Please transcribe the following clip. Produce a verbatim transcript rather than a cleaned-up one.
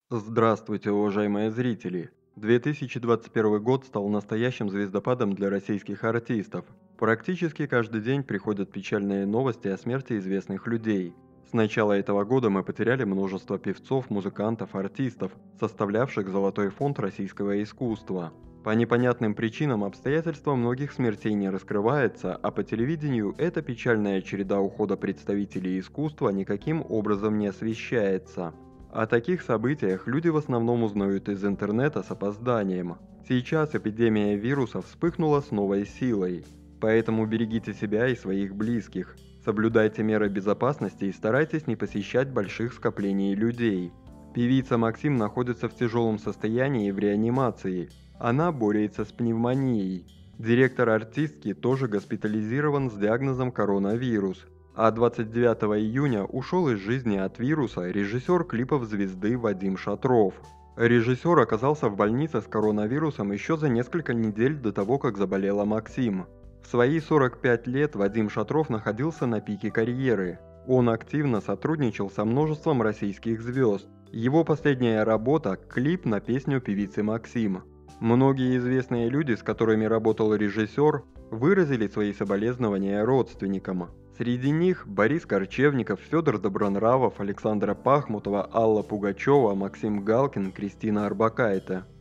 Здравствуйте, уважаемые зрители! две тысячи двадцать первый год стал настоящим звездопадом для российских артистов. Практически каждый день приходят печальные новости о смерти известных людей. С начала этого года мы потеряли множество певцов, музыкантов, артистов, составлявших золотой фонд российского искусства. По непонятным причинам обстоятельства многих смертей не раскрывается, а по телевидению эта печальная череда ухода представителей искусства никаким образом не освещается. О таких событиях люди в основном узнают из интернета с опозданием. Сейчас эпидемия вируса вспыхнула с новой силой. Поэтому берегите себя и своих близких. Соблюдайте меры безопасности и старайтесь не посещать больших скоплений людей. Певица Максим находится в тяжелом состоянии в реанимации. Она борется с пневмонией. Директор артистки тоже госпитализирован с диагнозом коронавирус. А двадцать девятого июня ушел из жизни от вируса режиссер клипов звезды Вадим Шатров. Режиссер оказался в больнице с коронавирусом еще за несколько недель до того, как заболела Максим. В свои сорок пять лет Вадим Шатров находился на пике карьеры. Он активно сотрудничал со множеством российских звезд. Его последняя работа – клип на песню певицы Максим. Многие известные люди, с которыми работал режиссер, выразили свои соболезнования родственникам. Среди них Борис Корчевников, Федор Добронравов, Александра Пахмутова, Алла Пугачева, Максим Галкин, Кристина Орбакайте.